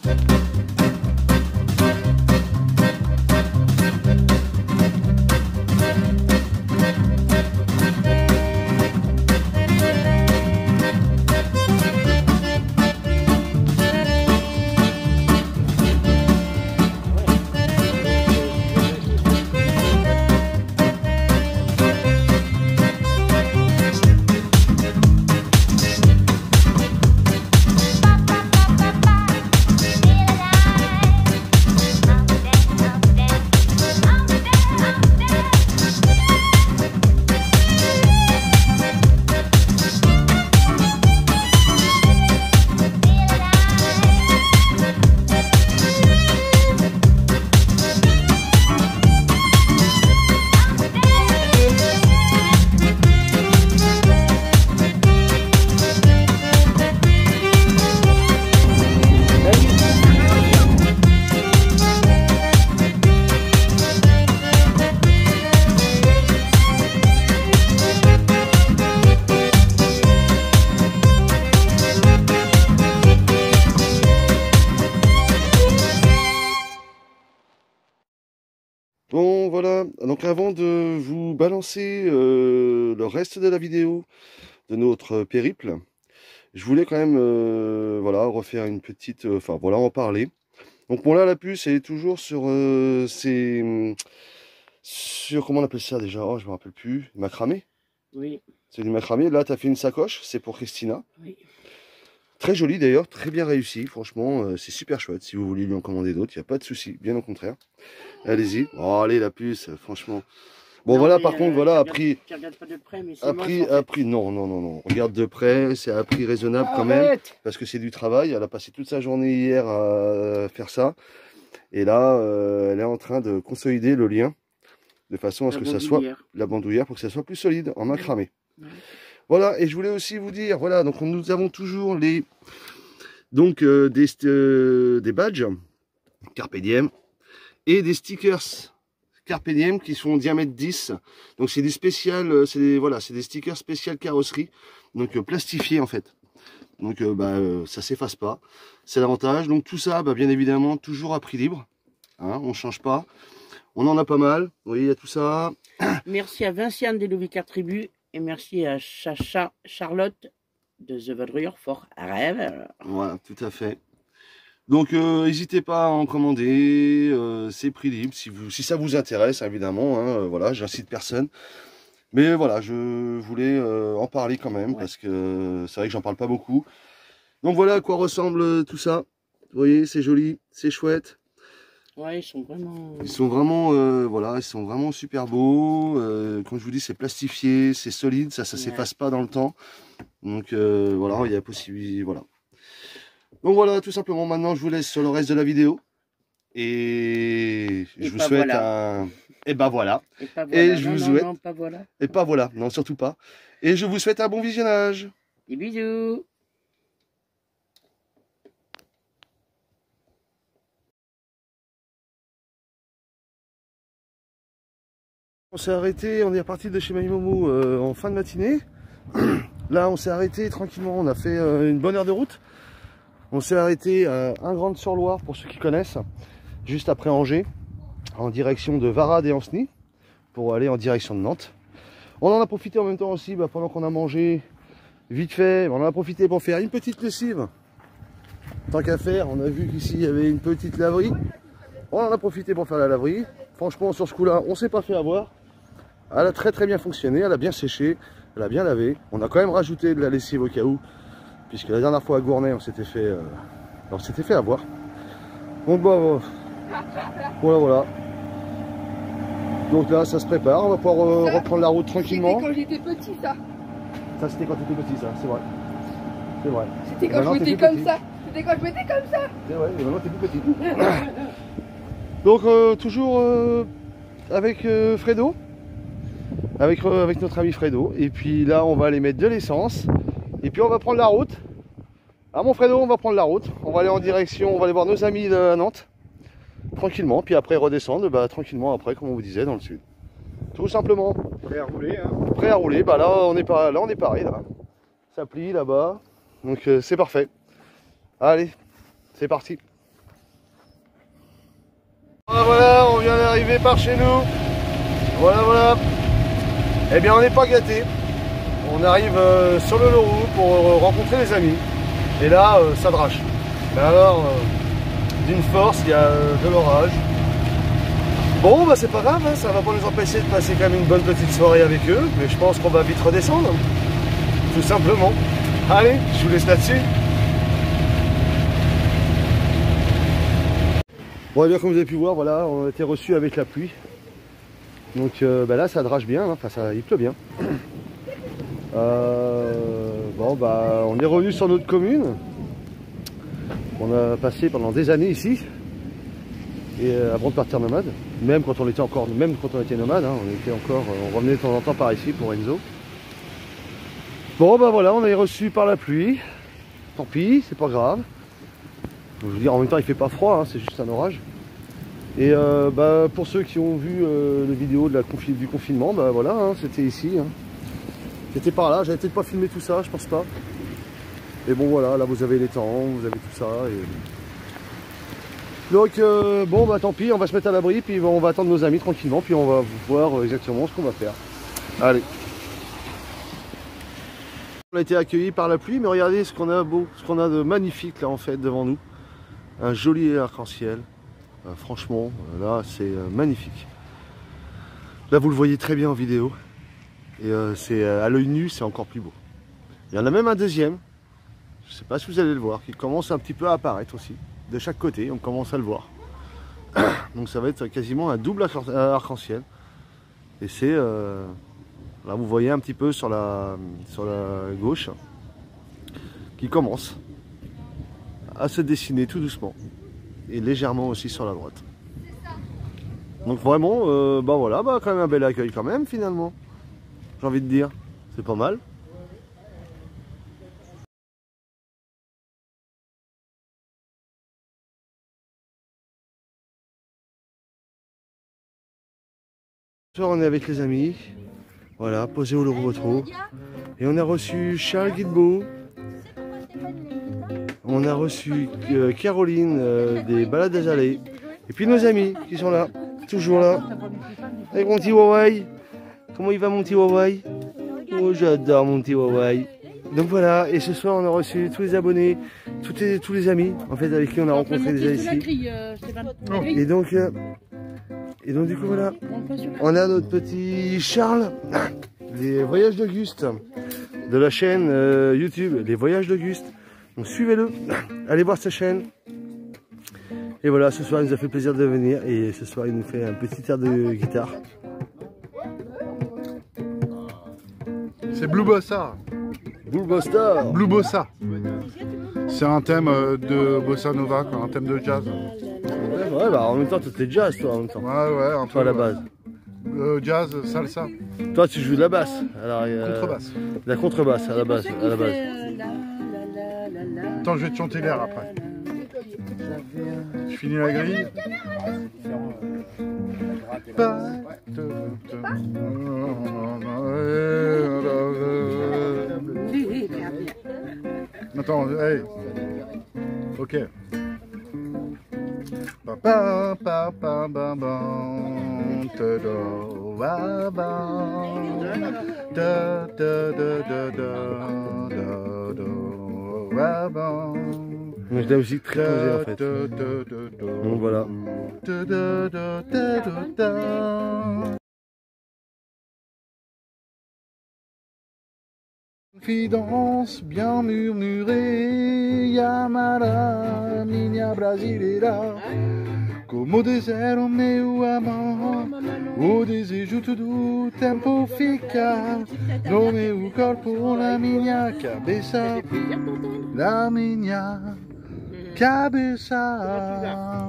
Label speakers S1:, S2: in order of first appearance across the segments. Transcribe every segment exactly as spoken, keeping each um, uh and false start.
S1: Bon voilà, donc avant de vous balancer euh, le reste de la vidéo de notre périple, je voulais quand même euh, voilà, refaire une petite, euh, enfin voilà, en parler. Donc bon là la puce elle est toujours sur euh, ses, sur comment on appelle ça déjà, oh je me rappelle plus, macramé.
S2: Oui.
S1: C'est du macramé, là tu as fait une sacoche, c'est pour Christina.
S2: Oui.
S1: Très joli d'ailleurs, très bien réussi, franchement, euh, c'est super chouette. Si vous voulez lui en commander d'autres, il n'y a pas de souci, bien au contraire. Allez-y. Oh, allez, la puce, franchement. Bon,
S2: non,
S1: voilà,
S2: mais,
S1: par
S2: euh,
S1: contre, voilà,
S2: tu
S1: à
S2: regardes,
S1: prix.
S2: Tu regardes pas de près, mais c'est
S1: À
S2: moche,
S1: prix,
S2: en fait.
S1: à prix, non, non, non, non. Regarde de près, c'est à prix raisonnable quand
S2: Arrête
S1: même. Parce que c'est du travail. Elle a passé toute sa journée hier à faire ça. Et là, euh, elle est en train de consolider le lien. De façon à ce
S2: La
S1: que ça soit
S2: bandoulière.
S1: la bandoulière pour que ça soit plus solide en macramé.
S2: Ouais.
S1: Voilà, et je voulais aussi vous dire, voilà, donc nous avons toujours les. Donc euh, des, euh, des badges Carpe Diem et des stickers Carpe Diem qui sont diamètre dix. Donc c'est des spéciales, c'est des, voilà, c'est des stickers spécial carrosserie, donc euh, plastifiés en fait. Donc euh, bah, euh, ça s'efface pas, c'est l'avantage. Donc tout ça, bah, bien évidemment, toujours à prix libre, hein, on change pas. On en a pas mal, vous voyez, il y a tout ça.
S2: Merci à Vinciane des Louvicar Tribu et merci à Chacha Charlotte de The Vadrouilleur Fort Rêve.
S1: Voilà, tout à fait. Donc n'hésitez euh, pas à en commander, euh, c'est prix libre, si, vous, si ça vous intéresse évidemment, hein, euh, voilà, j'incite personne. Mais voilà, je voulais euh, en parler quand même, ouais. Parce que c'est vrai que j'en parle pas beaucoup. Donc voilà à quoi ressemble tout ça. Vous voyez, c'est joli, c'est chouette.
S2: Ouais, ils sont vraiment...
S1: Ils sont vraiment, euh, voilà, ils sont vraiment super beaux. Euh, comme je vous dis, c'est plastifié, c'est solide, ça, ça ouais. s'efface pas dans le temps. Donc euh, voilà, il y a possibilité, voilà. Donc voilà, tout simplement, maintenant je vous laisse sur le reste de la vidéo. Et, et je vous souhaite voilà. un... Et bah voilà.
S2: Et, pas voilà.
S1: Et je
S2: non,
S1: vous
S2: non,
S1: souhaite...
S2: non, pas voilà.
S1: Et pas voilà, non, surtout pas. Et je vous souhaite un bon visionnage.
S2: Des bisous.
S1: On s'est arrêté, on est reparti de chez Mamimomo euh, en fin de matinée. Là, on s'est arrêté tranquillement, on a fait euh, une bonne heure de route. On s'est arrêté à Ingrande-sur-Loire, pour ceux qui connaissent, juste après Angers, en direction de Varade et Ancenis, pour aller en direction de Nantes. On en a profité en même temps aussi, bah, pendant qu'on a mangé vite fait, on en a profité pour faire une petite lessive. Tant qu'à faire, on a vu qu'ici il y avait une petite laverie. On en a profité pour faire la laverie. Franchement, sur ce coup-là, on s'est pas fait avoir. Elle a très très bien fonctionné, elle a bien séché, elle a bien lavé. On a quand même rajouté de la lessive au cas où, puisque la dernière fois à Gournay, on s'était fait, euh, on s'était fait avoir. Donc bah, euh, voilà voilà. Donc là, ça se prépare, on va pouvoir euh,
S3: ça,
S1: reprendre la route tranquillement.
S3: C'était quand j'étais petit, ça.
S1: Ça, c'était quand tu étais petit, ça, c'est vrai. C'est vrai.
S3: C'était quand je m'étais comme ça. C'était quand je m'étais comme ça.
S1: C'est vrai, et maintenant t'es plus petit. Donc euh, toujours euh, avec euh, Fredo. Avec, euh, avec notre ami Fredo. Et puis là, on va aller mettre de l'essence. Et puis on va prendre la route. Ah mon Fredo, on va prendre la route. On va aller en direction, on va aller voir nos amis de Nantes. Tranquillement. Puis après redescendre, bah, tranquillement après, comme on vous disait, dans le sud. Tout simplement.
S4: Prêt à rouler, hein.
S1: Prêt à rouler. Bah là, on est, pas, là, on est pareil. Là. Ça plie là-bas. Donc euh, c'est parfait. Allez, c'est parti. Ah, voilà, on vient d'arriver par chez nous. Voilà, voilà. Eh bien, on n'est pas gâtés. On arrive euh, sur le Loroux pour euh, rencontrer les amis. Et là, euh, ça drache. Mais alors, euh, d'une force, il y a euh, de l'orage. Bon, bah c'est pas grave, hein, ça va pas nous empêcher de passer quand même une bonne petite soirée avec eux. Mais je pense qu'on va vite redescendre. Tout simplement. Allez, je vous laisse là-dessus. Bon, et bien comme vous avez pu voir, voilà, on a été reçus avec la pluie. Donc euh, bah là, ça drache bien, hein, enfin ça, il pleut bien. Euh, bon, bah on est revenu sur notre commune. On a passé pendant des années ici. Et euh, avant de partir nomade, même quand on était encore, même quand on était nomade, hein, on était encore, on revenait de temps en temps par ici pour Enzo. Bon, bah voilà, on est reçus par la pluie. Tant pis, c'est pas grave. Je veux dire, en même temps, il fait pas froid, hein, c'est juste un orage. Et euh, bah, pour ceux qui ont vu euh, les vidéos de la confi du confinement, bah voilà, hein, c'était ici. Hein. C'était par là, j'avais peut-être pas filmé tout ça, je pense pas. Et bon voilà, là vous avez les temps, vous avez tout ça. Et... Donc euh, bon bah tant pis, on va se mettre à l'abri, puis on va attendre nos amis tranquillement, puis on va voir exactement ce qu'on va faire. Allez. On a été accueillis par la pluie, mais regardez ce qu'on a beau, ce qu'on a de magnifique là en fait devant nous. Un joli arc-en-ciel. Euh, franchement, là c'est euh, magnifique. Là vous le voyez très bien en vidéo. Et euh, c'est euh, à l'œil nu, c'est encore plus beau. Il y en a même un deuxième. Je ne sais pas si vous allez le voir, qui commence un petit peu à apparaître aussi. De chaque côté, on commence à le voir. Donc ça va être quasiment un double arc-en-ciel. Et c'est... Euh, là vous voyez un petit peu sur la, sur la gauche, qui commence à se dessiner tout doucement. Et légèrement aussi sur la droite. Donc vraiment, euh, bah voilà, bah quand même un bel accueil quand même finalement. J'ai envie de dire, c'est pas mal. Ce soir on est avec les amis, voilà, posé au Loroux et on a reçu Charles Guilbeault, on a reçu euh, Caroline euh, des Balades des Allées, et puis nos amis qui sont là, toujours là, avec mon petit Huawei. Comment il va mon petit Huawei? Oh j'adore mon petit Huawei. Donc voilà, et ce soir on a reçu tous les abonnés, tous les, tous les amis en fait avec qui on a rencontré déjà ici. Et donc, euh, et donc du coup voilà, on a notre petit Charles, les voyages d'Auguste, de la chaîne euh, YouTube, les voyages d'Auguste. Donc suivez-le, allez voir sa chaîne. Et voilà, ce soir il nous a fait plaisir de venir et ce soir il nous fait un petit air de guitare.
S4: C'est Blue Bossa.
S1: Blue Bossa.
S4: Blue Bossa. C'est un thème de bossa nova, quoi, un thème de jazz.
S1: Ouais, ouais, bah en même temps, toi t'es jazz, toi en même temps.
S4: Ouais, ouais, un peu.
S1: Toi à la base.
S4: Euh, jazz, salsa.
S1: Toi, tu joues de la basse. Alors, euh,
S4: contrebasse.
S1: La contrebasse à la base. À la base.
S4: Attends, je vais te chanter l'air après. Je finis la grille. Attends, hey. Ok. Ba ba ba ba ba ba da da ba da da da da da da da.
S1: Donc de la musique très posée en fait. Donc voilà.
S4: Confidence bien murmurée, Yamara, minha brasileira. Como dizer o meu amor, o desejo do tempo fica no meu corpo, na minha cabeça, na minha cabeça.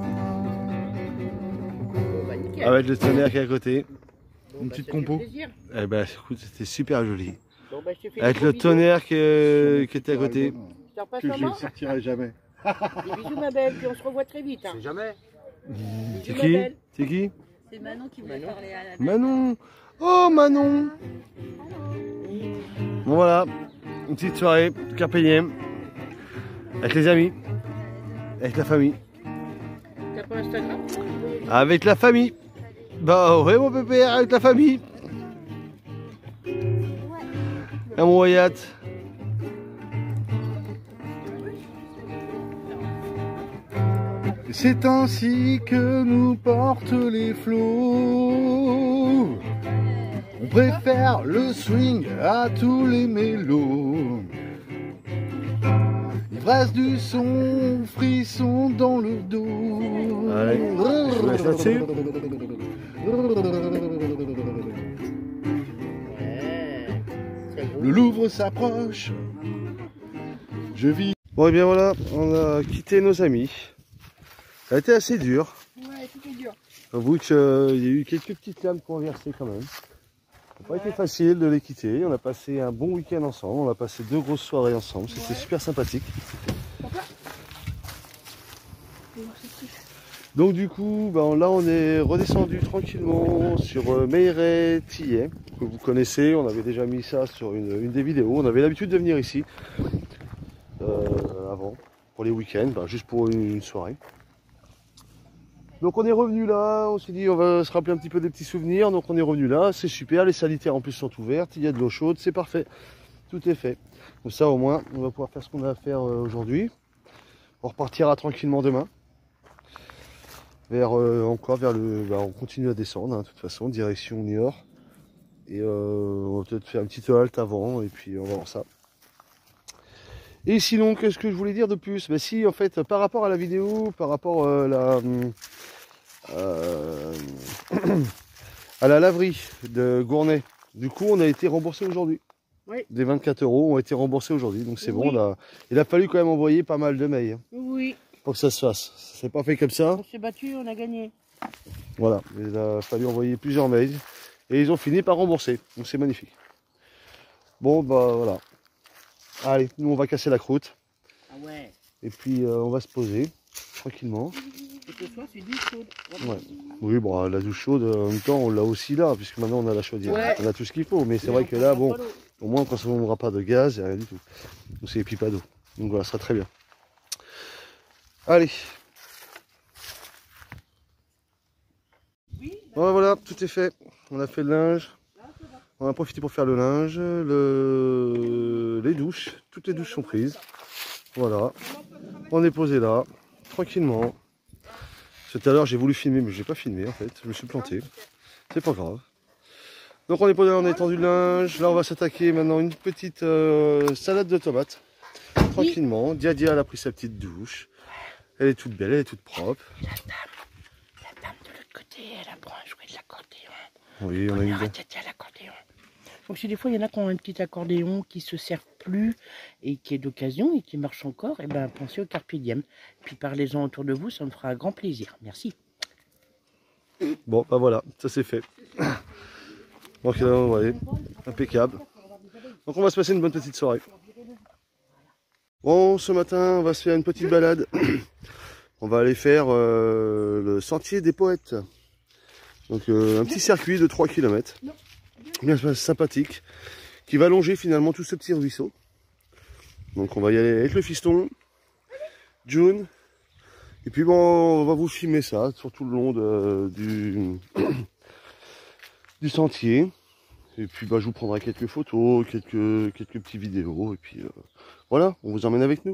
S1: Avec le tonnerre qui est à côté.
S4: Une petite compo.
S1: Eh ben écoute, c'était super joli.
S2: Bon, bah, je te fais
S1: Avec
S2: des
S1: le
S2: gros
S1: tonnerre qui, qui était à côté.
S2: bisous. Tu repasses
S4: Que je ne
S2: maman
S4: sortirai jamais.
S2: Des bisous ma belle, puis on se revoit très vite. Hein.
S1: jamais. C'est
S2: Bisous,
S1: qui?
S2: ma belle.
S1: C'est qui?
S3: C'est Manon qui voulait parler à la
S1: Manon. Oh Manon. Bon voilà, une petite soirée carpe diem avec les amis, avec la famille.
S2: Pour Instagram.
S1: Avec la famille. Bah ouais mon pépère, avec la famille. Et mon Wyatt.
S4: C'est ainsi que nous portent les flots. On préfère le swing à tous les mélos. Ivresse du son, frisson dans le dos.
S1: Allez, je vous laisse là-dessus.
S4: Le Louvre s'approche. Je vis.
S1: Bon et bien voilà, on a quitté nos amis. Ça a été assez dur.
S3: Ouais, tout est dur.
S1: J'avoue qu'il y a eu quelques petites lames qui ont versé quand même. Ça n'a pas été facile de les quitter. On a passé un bon week-end ensemble. On a passé deux grosses soirées ensemble. C'était
S3: Ouais.
S1: super sympathique. Donc du coup, ben, là on est redescendu tranquillement sur euh, Meyret-Tillet, que vous connaissez. On avait déjà mis ça sur une, une des vidéos. On avait l'habitude de venir ici euh, avant, pour les week-ends, ben, juste pour une, une soirée. Donc on est revenu là, on s'est dit on va se rappeler un petit peu des petits souvenirs, donc on est revenu là, c'est super, les sanitaires en plus sont ouvertes, il y a de l'eau chaude, c'est parfait, tout est fait. Comme ça au moins on va pouvoir faire ce qu'on a à faire euh, aujourd'hui. On repartira tranquillement demain. Vers euh, encore vers le. Bah, on continue à descendre hein, de toute façon, direction Niort. Et euh, on va peut-être faire une petite halte avant et puis on va voir ça. Et sinon, qu'est-ce que je voulais dire de plus? Bah si, en fait, par rapport à la vidéo, par rapport à la, euh, à la laverie de Gournay, du coup, on a été remboursé aujourd'hui.
S2: Oui.
S1: Des vingt-quatre euros ont été remboursés aujourd'hui, donc c'est
S2: Oui.
S1: bon. Là, il a fallu quand même envoyer pas mal de mails hein,
S2: Oui.
S1: pour que ça se fasse. C'est pas fait comme ça.
S2: On s'est battu, on a gagné.
S1: Voilà, il a fallu envoyer plusieurs mails et ils ont fini par rembourser, donc c'est magnifique. Bon, bah voilà. Allez, nous on va casser la croûte.
S2: Ah ouais.
S1: Et puis euh, on va se poser tranquillement.
S2: Et ce soir, c'est du chaud.
S1: Ouais. Oui, bon, la douche chaude, en même temps, on l'a aussi là, puisque maintenant on a la chaudière.
S2: Ouais.
S1: On a tout ce qu'il faut, mais c'est vrai que là, bon, au moins, quand on n'aura pas de gaz, il n'y a rien du tout. Donc c'est et puis pas d'eau. Donc voilà, ça sera très bien. Allez. Voilà, voilà, tout est fait. On a fait le linge. On a profité pour faire le linge, le... les douches. Toutes les douches sont prises. Voilà. On est posé là, tranquillement. Tout à l'heure, j'ai voulu filmer, mais je n'ai pas filmé en fait. Je me suis planté. C'est pas grave. Donc on est posé là, on a étendu le linge. Là, on va s'attaquer maintenant une petite euh, salade de tomates. Tranquillement. Dia Dia, elle a pris sa petite douche. Elle est toute belle, elle est toute propre.
S2: La dame, la dame de l'autre côté, elle apprend à jouer de l'accordéon.
S1: Oui, on a
S2: On
S1: eu
S2: ira tâter à l'accordéon. Donc si des fois il y en a qui ont un petit accordéon qui se sert plus et qui est d'occasion et qui marche encore, et ben pensez au carpe diem. Puis parlez-en autour de vous, ça me fera un grand plaisir. Merci.
S1: Bon, bah voilà, ça c'est fait. Donc là, ouais, impeccable. Donc on va se passer une bonne petite soirée. Bon, ce matin, on va se faire une petite balade. On va aller faire euh, le sentier des poètes. Donc euh, un petit circuit de trois kilomètres. Bien sympathique. Qui va longer finalement tout ce petit ruisseau. Donc on va y aller avec le fiston, June. Et puis bon, on va vous filmer ça sur tout le long de, du, du sentier. Et puis bah, je vous prendrai quelques photos, quelques, quelques petites vidéos. Et puis euh, voilà, on vous emmène avec nous.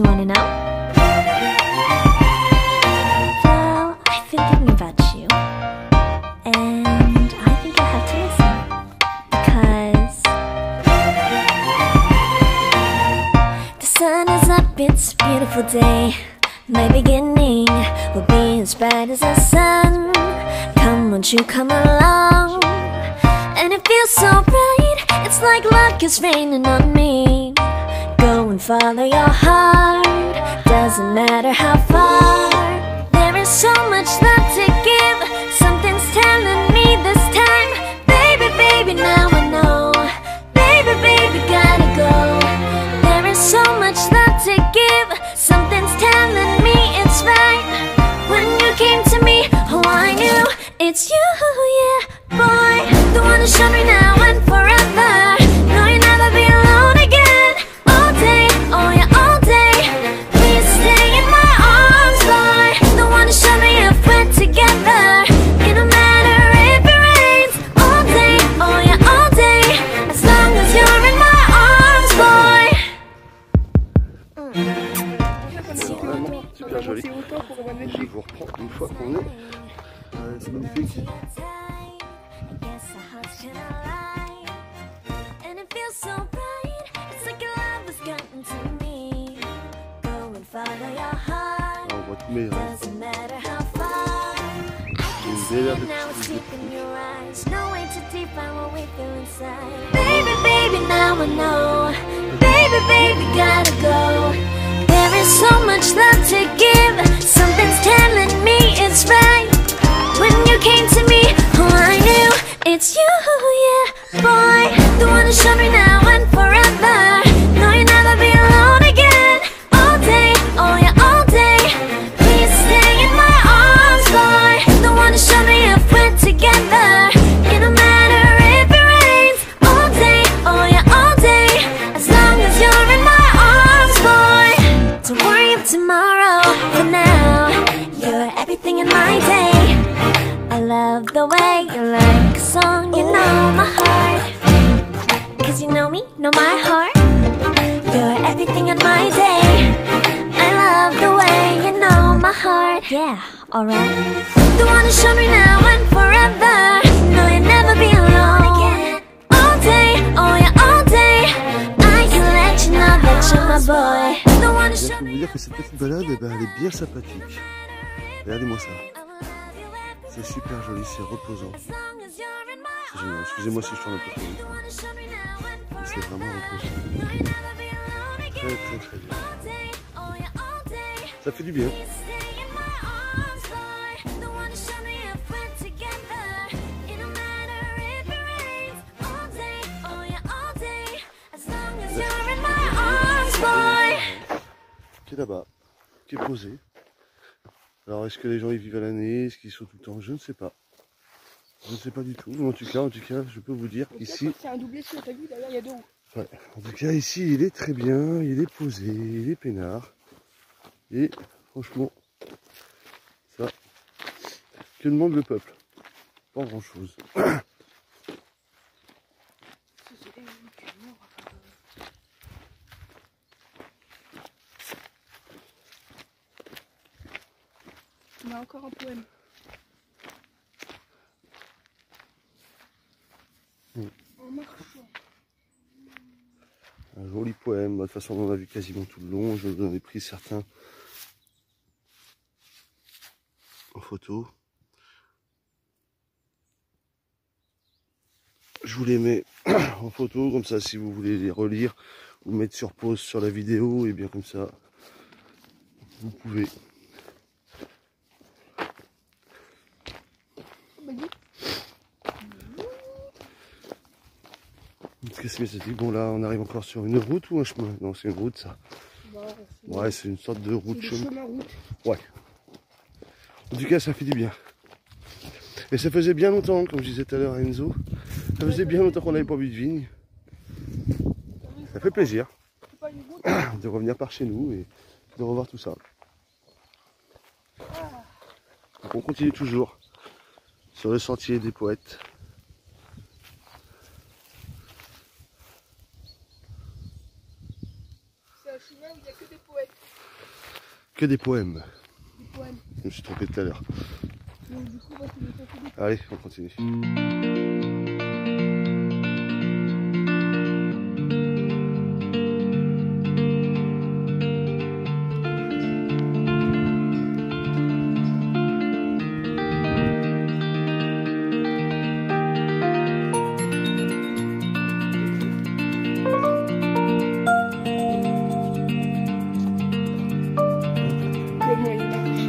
S5: wanna know? Well, I've been thinking about you, and I think you'll have to listen, because the sun is up, it's a beautiful day. My beginning will be as bright as the sun. Come, won't you come along? And it feels so bright, it's like luck is raining on me. Go and follow your heart, doesn't matter how far. There is so much love to give, something's telling me this time. Baby, baby, now I know. Baby, baby, gotta go. There is so much love to give, something's telling me it's right. When you came to me, oh I knew it's you, yeah, boy. The one who showed me now and forever. No, you'll never be alone again. All day, oh yeah, all day. Please stay in my arms, boy. The one who showed me if we're together. It don't matter if it rains. All day, oh yeah, all day. As long as you're in my arms, boy.
S1: Vraiment super joli. Je vous reprends une fois qu'on est. Ouais, c'est magnifique. Ah, on voit tous mes rêves. Une belle heure de petite.
S5: Baby, baby, now I know. Baby, baby, gotta go. There is so much love to give, something's telling me it's right. When you came to me, oh I knew it's you, yeah, boy. The one who showed me now and forever. No, you'll never be alone again. All day, oh yeah, all day. Please stay in my arms, boy. The one who showed me if we're together. It don't matter if it rains. All day, oh yeah, all day. As long as you're in my arms, boy. Don't worry of tomorrow, for now you're everything in my day. I love the way you like a song, you know my heart. Cause you know me, know my heart. You're everything in my day. I love the way you know my heart. Yeah, alright. The one who showed me now and forever. No, you'll never be alone again. All day, oh yeah, all day. I can let you know that you're my boy. The one who
S1: Je
S5: showed
S1: peux vous
S5: me.
S1: dire que cette petite balade, eh ben, elle est bien sympathique. Regardez-moi ça. C'est super joli, c'est reposant. C'est génial. Excusez-moi si je tourne un peu trop vite. Mais c'est vraiment reposant. Très très très bien. Ça fait du bien. Qui est là-bas, qui est posé. Alors est-ce que les gens y vivent à l'année, est-ce qu'ils sont tout le temps? Je ne sais pas. Je ne sais pas du tout. Mais en tout cas, en tout cas, je peux vous dire qu'ici.
S3: C'est un doublé sur, t'as vu, d'ailleurs, il y a deux roues.
S1: Ouais. En tout cas, ici, il est très bien, il est posé, il est peinard. Et franchement, ça, que demande le peuple? Pas grand-chose.
S3: On a encore un poème.
S1: Mmh.
S3: En marchant.
S1: Un joli poème. De toute façon, on en a vu quasiment tout le long. Je vous en ai pris certains en photo. Je vous les mets en photo, comme ça, si vous voulez les relire ou mettre sur pause sur la vidéo, et bien comme ça, vous pouvez. Qu'est-ce que c'est? Bon, là, on arrive encore sur une route ou un chemin? Non, c'est une route, ça. Ouais, c'est une sorte de route.
S3: Chemin. chemin route.
S1: Ouais. En tout cas, ça fait du bien. Et ça faisait bien longtemps, comme je disais tout à l'heure à Enzo, ça faisait bien longtemps qu'on n'avait pas bu de vigne. Ça fait plaisir de revenir par chez nous et de revoir tout ça. Donc on continue toujours sur le sentier des poètes.
S3: C'est un chemin où il n'y a que des poètes.
S1: Que des poèmes.
S3: Des poèmes.
S1: Je me suis trompé tout à l'heure.
S3: Donc du coup, on va se mettre à côté.
S1: Allez, on continue.
S3: Comment il marche?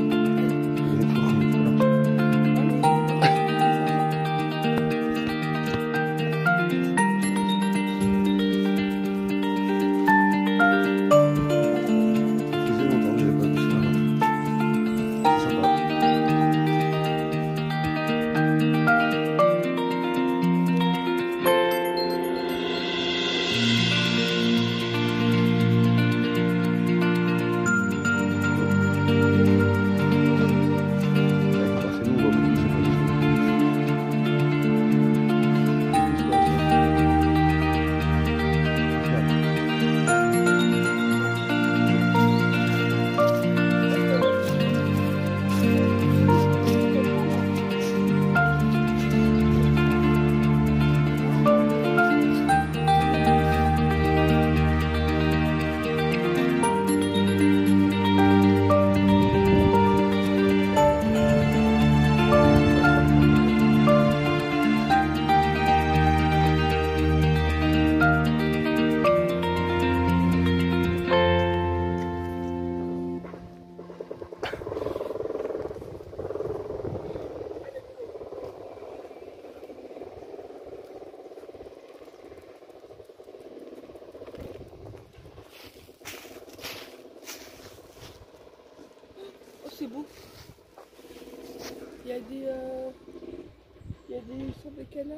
S3: Oh, c'est beau. Il y a des... Euh... Il y a des sortes de canards.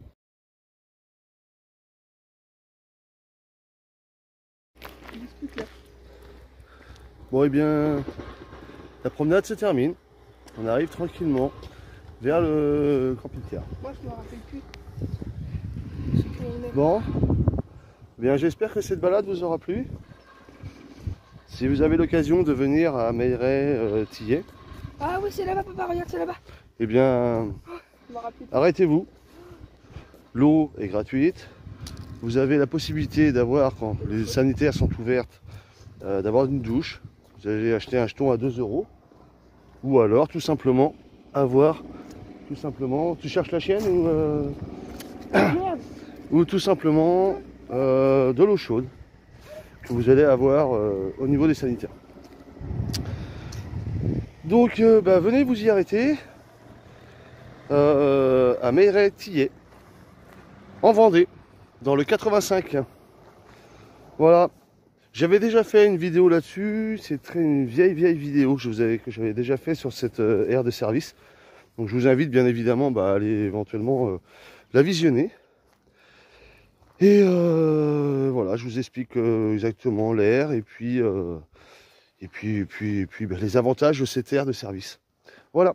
S3: Des trucs là.
S1: Bon, et bien, la promenade se termine. On arrive tranquillement vers le camping-car.
S3: Moi, je me rappelle plus. Je sais plus où on est.
S1: Bon, bien, j'espère que cette balade vous aura plu. Si vous avez l'occasion de venir à Meilleray-Tillé,
S3: Ah oui, c'est là-bas, papa, regarde, c'est là-bas.
S1: eh bien,
S3: Je me rappelle plus.
S1: arrêtez-vous. L'eau est gratuite. Vous avez la possibilité d'avoir, quand les sanitaires sont ouvertes, euh, d'avoir une douche. Vous allez acheter un jeton à deux euros. Ou alors, tout simplement, avoir, tout simplement, tu cherches la chienne ou, euh,
S3: Merde.
S1: ou tout simplement euh, de l'eau chaude que vous allez avoir euh, au niveau des sanitaires. Donc, euh, bah, venez vous y arrêter euh, à Meilleray-Tillé, en Vendée, dans le quatre-vingt-cinq. Voilà. J'avais déjà fait une vidéo là-dessus. C'est très une vieille vieille vidéo que je vous avais que j'avais déjà fait sur cette euh, aire de service. Donc je vous invite bien évidemment bah, à aller éventuellement euh, la visionner. Et euh, voilà, je vous explique euh, exactement l'aire et puis euh, et puis et puis et puis bah, les avantages de cette aire de service. Voilà.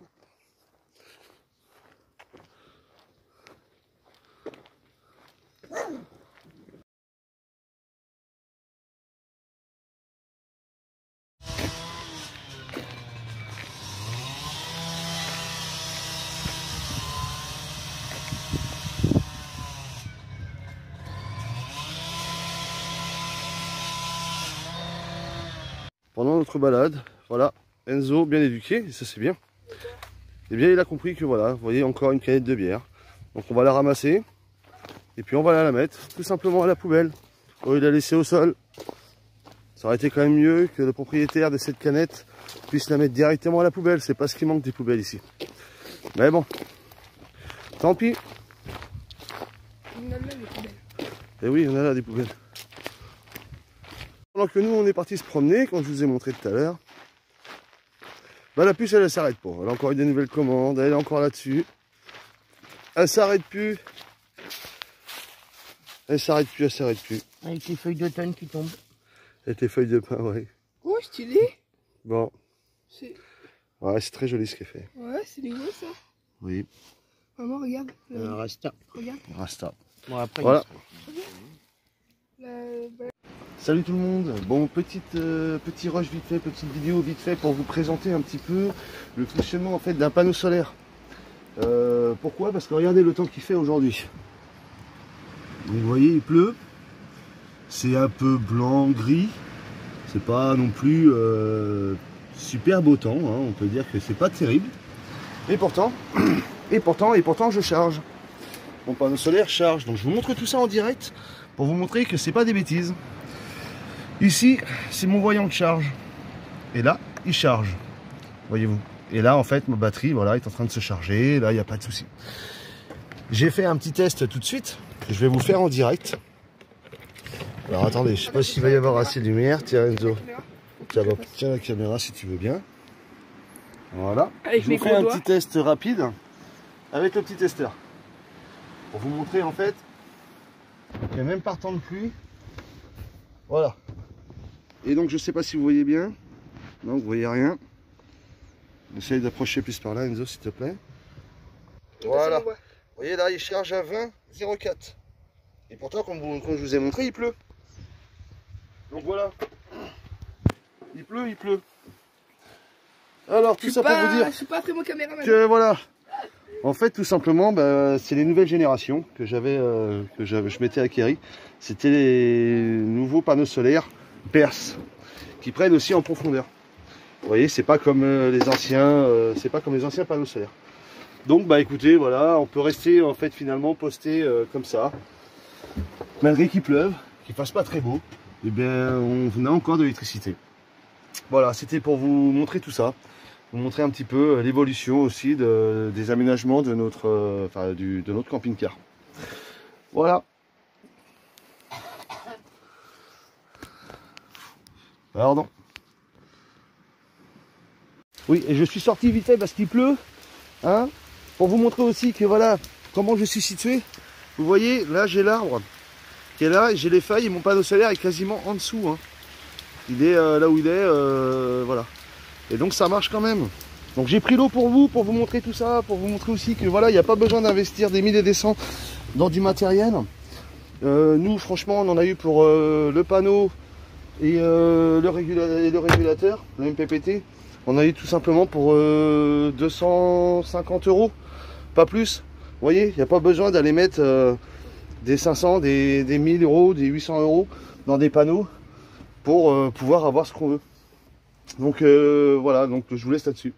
S1: Pendant notre balade, voilà, Enzo bien éduqué, et ça c'est bien. Et bien il a compris que voilà, vous voyez encore une canette de bière. Donc on va la ramasser, et puis on va la mettre tout simplement à la poubelle, au lieu de la laisser au sol. Ça aurait été quand même mieux que le propriétaire de cette canette puisse la mettre directement à la poubelle. C'est pas ce qui manque des poubelles ici. Mais bon, tant pis.
S3: On a là les poubelles.
S1: Et oui, on a là des poubelles. Pendant que nous on est parti se promener, comme je vous ai montré tout à l'heure, bah la puce elle, elle s'arrête pas. Elle a encore eu des nouvelles commandes, elle est encore là-dessus. Elle s'arrête plus. Elle s'arrête plus, elle s'arrête plus.
S2: Avec les feuilles d'automne qui tombent.
S1: Et tes feuilles de pin, ouais.
S3: Oh, stylé.
S1: Bon,
S3: C'est...
S1: ouais, c'est très joli ce qu'elle fait.
S3: Ouais, c'est nouveau ça.
S1: Oui,
S3: Maman, regarde.
S2: Un
S3: La...
S2: rasta.
S3: Regarde.
S1: Rasta.
S2: Bon, après,
S1: Voilà.
S2: il sera-
S3: La...
S1: Salut tout le monde. Bon, petite, euh, petit rush vite fait, petite vidéo vite fait pour vous présenter un petit peu le fonctionnement en fait d'un panneau solaire. Euh, pourquoi? Parce que regardez le temps qu'il fait aujourd'hui. Vous voyez, il pleut. C'est un peu blanc, gris. C'est pas non plus euh, super beau temps. Hein. On peut dire que c'est pas terrible. Et pourtant, et pourtant, et pourtant, je charge. Mon panneau solaire charge. Donc je vous montre tout ça en direct pour vous montrer que c'est pas des bêtises. Ici, c'est mon voyant de charge. Et là, il charge. Voyez-vous. Et là, en fait, ma batterie, voilà, est en train de se charger. Là, il n'y a pas de souci. J'ai fait un petit test tout de suite. Que je vais vous faire en direct. Alors attendez, je sais pas s'il va y avoir assez de lumière. Tiens, Enzo. Tiens, bah, tiens la caméra si tu veux bien. Voilà.
S3: Avec
S1: je
S3: mes
S1: vous fais un
S3: gros
S1: petit test rapide avec le petit testeur. Pour vous montrer en fait que même par temps de pluie, voilà. Et donc je sais pas si vous voyez bien. Non, vous voyez rien. Essaye d'approcher plus par là, Enzo, s'il te plaît. Voilà. Vous voyez là, il charge à vingt zéro quatre. Et pourtant, comme, vous, comme je vous ai montré, il pleut. Donc voilà. Il pleut, il pleut. Alors, tout ça
S3: pas,
S1: pour vous dire
S3: je suis pas très bon caméraman.
S1: que voilà. En fait, tout simplement, bah, c'est les nouvelles générations que j'avais, euh, que je m'étais acquéri. C'était les nouveaux panneaux solaires Perse, qui prennent aussi en profondeur. Vous voyez, c'est pas comme euh, les anciens, euh, c'est pas comme les anciens panneaux solaires. Donc, bah écoutez, voilà, on peut rester en fait finalement posté euh, comme ça, malgré qu'il pleuve, qu'il fasse pas très beau. Et bien, on a encore de l'électricité. Voilà, c'était pour vous montrer tout ça. Vous montrer un petit peu l'évolution aussi de, des aménagements de notre, euh, enfin, du, de notre camping-car. Voilà. Pardon. Oui, et je suis sorti vite fait parce qu'il pleut, hein, pour vous montrer aussi que voilà comment je suis situé. Vous voyez, là j'ai l'arbre qui est là, j'ai les feuilles et mon panneau solaire est quasiment en dessous. Hein. Il est euh, là où il est, euh, voilà. Et donc ça marche quand même. Donc j'ai pris l'eau pour vous, pour vous montrer tout ça, pour vous montrer aussi que voilà, il n'y a pas besoin d'investir des milliers et des cents dans du matériel. Euh, nous franchement on en a eu pour euh, le panneau et, euh, le régula et le régulateur, le M P P T. On a eu tout simplement pour euh, deux cent cinquante euros, pas plus. Vous voyez, il n'y a pas besoin d'aller mettre euh, des cinq cents, des, des mille euros, des huit cents euros dans des panneaux pour euh, pouvoir avoir ce qu'on veut. Donc euh, voilà, donc je vous laisse là-dessus.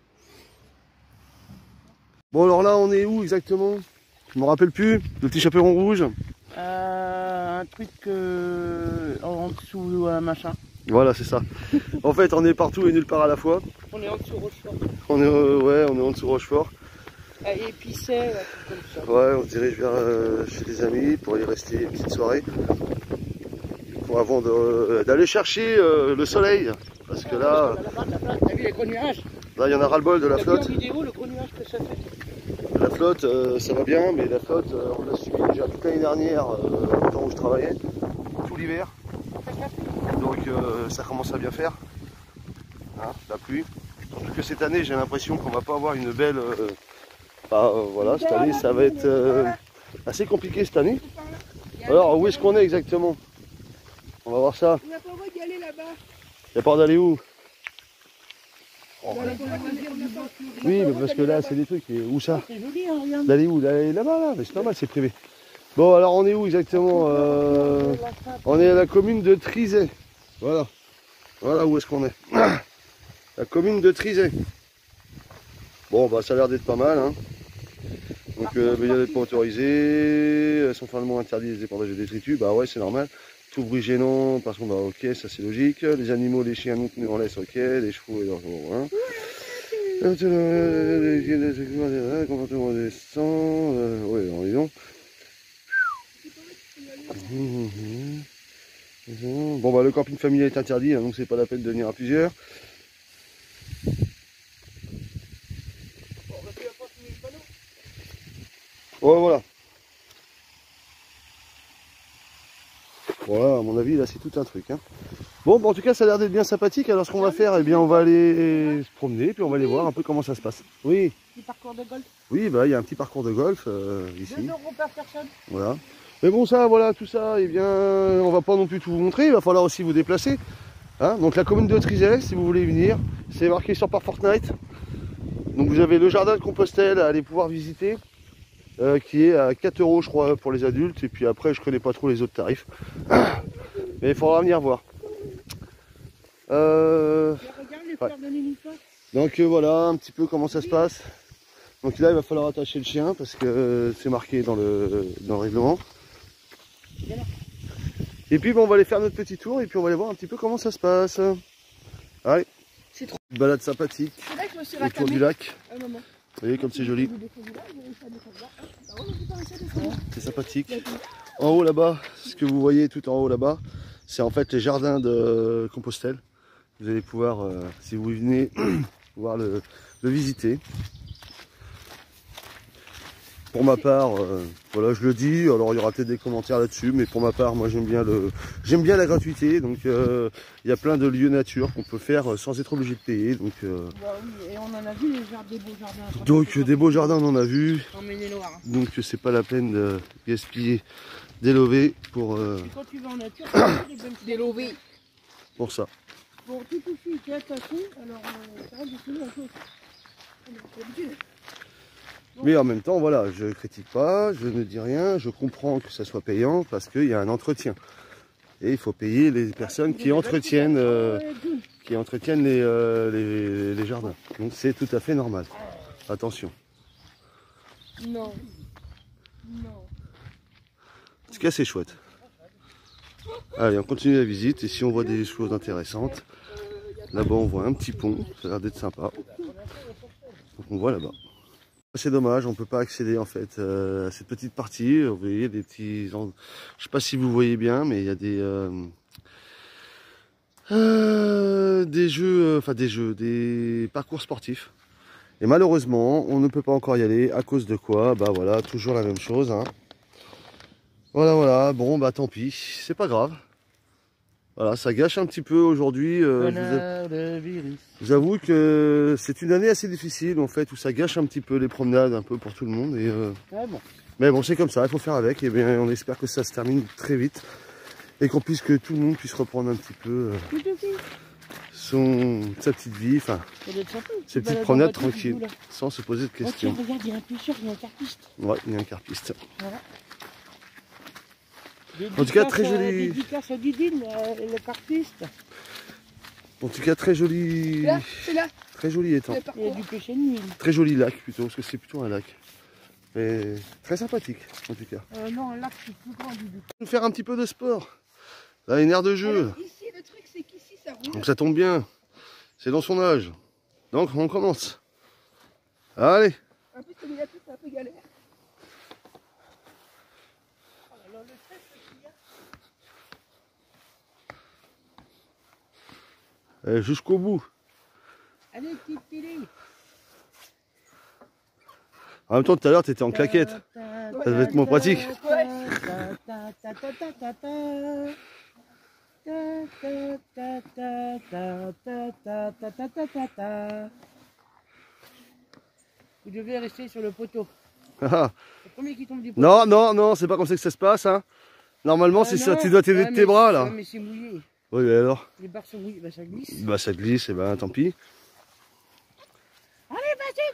S1: Bon alors là on est où exactement? Je me rappelle plus, le petit chaperon rouge.
S2: Euh, un truc euh, en dessous, un machin.
S1: Voilà, c'est ça. En fait on est partout et nulle part à la fois.
S3: On est en dessous Rochefort.
S1: On est, euh, ouais, on est en dessous Rochefort.
S3: À Épicet, un truc comme ça.
S1: Ouais, on se dirige vers euh, chez des amis pour y rester une petite soirée. Pour, avant d'aller euh, chercher euh, le soleil. Parce que là,
S2: T'as vu les gros nuages?
S1: là il y en a ras-le-bol de la flotte.
S2: T'as vu en vidéo le gros nuage que ça fait?
S1: La flotte, euh, ça va bien, mais la flotte, euh, on l'a subi déjà toute l'année dernière, euh, au temps où je travaillais, tout l'hiver. Donc euh, ça commence à bien faire, hein, la pluie. Surtout que cette année, j'ai l'impression qu'on va pas avoir une belle... Euh, bah, euh, voilà, cette année, ça va être euh, assez compliqué cette année. Alors, où est-ce qu'on est exactement? On va voir ça.
S3: On n'a pas le droit d'y aller là-bas.
S1: Il n'y a pas d'aller où?
S3: On n'a pas le droit d'y aller là-bas.
S1: Oui, mais parce que là, c'est des trucs. Et où ça?
S2: C'est joli, hein, regarde.
S1: D'aller où? D'aller là-bas, là. Mais c'est normal, c'est privé. Bon, alors on est où exactement? euh, On est à la commune de Trizay. Voilà. Voilà où est-ce qu'on est. La commune de Trizay. Bon, bah ça a l'air d'être pas mal. Hein. Donc, euh, il y a d'être pas autorisé. Elles sont finalement interdites les épandages de détritus. Bah ouais, c'est normal. Tout bruit gênant, par contre, bah ok, ça c'est logique. Les animaux, les chiens non tenus en laisse, ok. Les chevaux et leurs chevaux, hein. Comportement descend, oui, on est donc. Bon bah le camping familial est interdit, hein, donc c'est pas la peine de venir à plusieurs. Ouais, voilà. Voilà, à mon avis, là c'est tout un truc. Hein. Bon, bah, en tout cas, ça a l'air d'être bien sympathique. Alors, ce qu'on va faire, eh bien, on va aller se promener, puis on va aller voir un peu comment ça se passe. Oui.
S2: Petit parcours de golf.
S1: Oui, bah, il y a un petit parcours de golf euh, ici.
S2: deux euros par personne.
S1: Voilà. Mais bon, ça, voilà, tout ça, eh bien, on va pas non plus tout vous montrer, il va falloir aussi vous déplacer. Hein, donc la commune de Trizay, si vous voulez venir, c'est marqué sur par Fortnite. Donc vous avez le jardin de Compostelle à aller pouvoir visiter, euh, qui est à quatre euros je crois pour les adultes, et puis après je connais pas trop les autres tarifs. Mais il faudra venir voir. Euh...
S2: Regarde les
S1: Ouais.
S2: fleurs de nénuphar.
S1: Donc euh, voilà un petit peu comment ça se passe. Donc là il va falloir attacher le chien parce que euh, c'est marqué dans le, dans le règlement. Et puis bon, on va aller faire notre petit tour et puis on va aller voir un petit peu comment ça se passe. Allez,
S3: C'est trop.
S1: une balade sympathique
S3: C'est là que je me suis
S1: autour
S3: ratamé.
S1: du lac.
S3: Ah, maman.
S1: Vous voyez comme c'est joli,
S3: J'ai descendu là, j'ai réussi à descendre là. Ah ouais, j'ai pas réussi à descendre.
S1: c'est sympathique. En haut là-bas, ce que vous voyez tout en haut là-bas, c'est en fait les jardins de Compostelle. Vous allez pouvoir, euh, si vous venez, pouvoir le, le visiter. Pour ma part, euh, voilà, je le dis, alors il y aura peut-être des commentaires là-dessus, mais pour ma part, moi j'aime bien le, j'aime bien la gratuité, donc euh, il y a plein de lieux nature qu'on peut faire sans être obligé de payer, donc euh,
S2: Bah oui, et on en a vu les jardins, des beaux jardins.
S1: donc euh, des beaux jardins on en a vu,
S2: En Maine-et-Loire. Hein.
S1: donc c'est pas la peine de gaspiller des lovés pour euh,
S2: Et quand tu vas en nature, tu as des bonnes
S3: Des lovés.
S1: pour ça.
S2: Bon, tout ici qui est attaché, alors euh, ça reste de finir un peu.
S3: C'est l'habitude.
S1: Mais en même temps, voilà, je critique pas, je ne dis rien, je comprends que ça soit payant parce qu'il y a un entretien. Et il faut payer les personnes qui entretiennent, euh, qui entretiennent les, euh, les, les jardins. Donc c'est tout à fait normal. Attention.
S3: Non. Non.
S1: En tout cas, c'est chouette. Allez, on continue la visite et si on voit des choses intéressantes, là-bas on voit un petit pont, ça a l'air d'être sympa. Donc on voit là-bas. C'est dommage, on ne peut pas accéder en fait euh, à cette petite partie. Vous voyez des petits, je ne sais pas si vous voyez bien, mais il y a des euh, euh, des jeux, enfin des jeux, des parcours sportifs. Et malheureusement, on ne peut pas encore y aller. À cause de quoi? Bah voilà, toujours la même chose. Hein. Voilà, voilà. Bon, bah tant pis, c'est pas grave. Voilà, ça gâche un petit peu aujourd'hui. Euh, je, vous je vous avoue que c'est une année assez difficile en fait, où ça gâche un petit peu les promenades un peu pour tout le monde. Et, euh...
S2: Ouais, bon.
S1: Mais bon, c'est comme ça, il faut faire avec. Et bien, on espère que ça se termine très vite et qu'on puisse que tout le monde puisse reprendre un petit peu euh, son sa petite vie, enfin, ses petites promenades tranquilles, sans se poser de questions.
S2: Ok, regarde, il y a un pêcheur, il y a un carpiste.
S1: Ouais, il y a un carpiste.
S2: Voilà.
S1: En tout cas, très joli.
S2: Dédicace à Didine, le carpiste.
S1: En tout cas, très joli.
S3: Là, c'est là.
S1: Très joli étang.
S3: Le
S2: Il y a
S3: parcours.
S2: du pêcher de nuit.
S1: Très joli lac plutôt, parce que c'est plutôt un lac. Mais très sympathique en tout cas.
S2: Euh, non, un lac c'est plus grand du coup.
S1: On va faire un petit peu de sport. Là, une aire de jeu.
S3: Alors, ici, le truc, c'est qu'ici, ça roule.
S1: Donc ça tombe bien. C'est dans son âge. Donc on commence. Allez.
S3: Un peu comme il a tout, c'est un peu galère.
S1: Allez, jusqu'au bout.
S2: Allez, petite télé.
S1: En même temps, tout à l'heure, tu étais en claquette.
S2: Ça
S1: devait être moins pratique.
S2: Vous devez rester sur le poteau.
S1: Ah.
S2: Le premier qui tombe du poteau.
S1: Non, non, non, c'est pas comme ça que ça se passe. Hein. Normalement,
S2: Euh,
S1: c'est
S2: non.
S1: ça. Tu dois t'aider
S2: Ouais,
S1: de
S2: mais-
S1: tes bras là.
S2: Ouais, mais c'est mouillé.
S1: Oui, mais alors.
S2: Les barres sont mouillées, bah ça glisse.
S1: Bah ça glisse, et ben tant pis.
S2: Allez, vas-y,